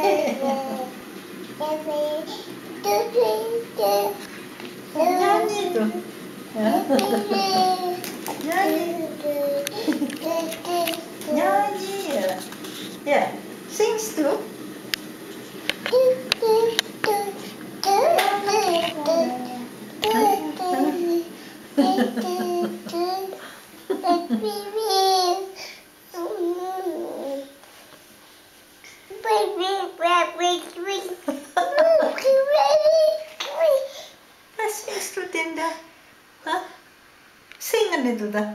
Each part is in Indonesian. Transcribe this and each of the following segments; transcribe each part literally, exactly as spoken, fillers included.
Nyanyi tuh. Ya. Nyanyi. Nyanyi ya. Ya, sings tuh. Vad sings du den där? Ha? Singen itu dah.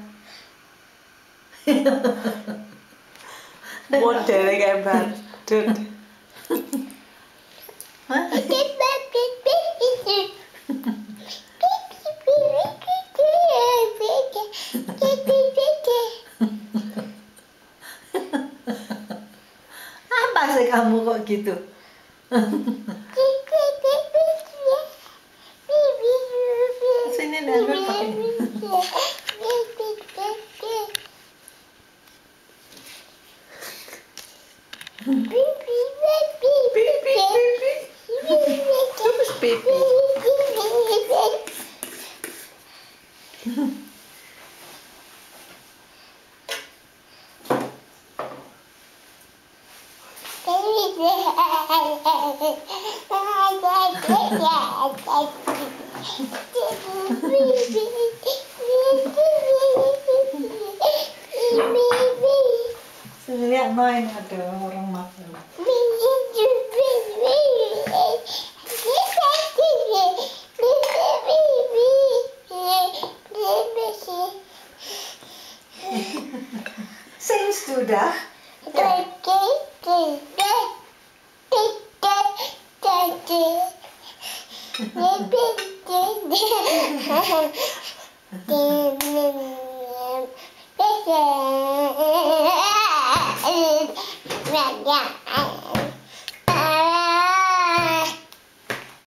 Model kayak badut. Hah? Apa sih kamu kok gitu? Sini Danu pakai. Terus pipi. Sini lihat main, ada orang makan. Sing sudah. Yeah.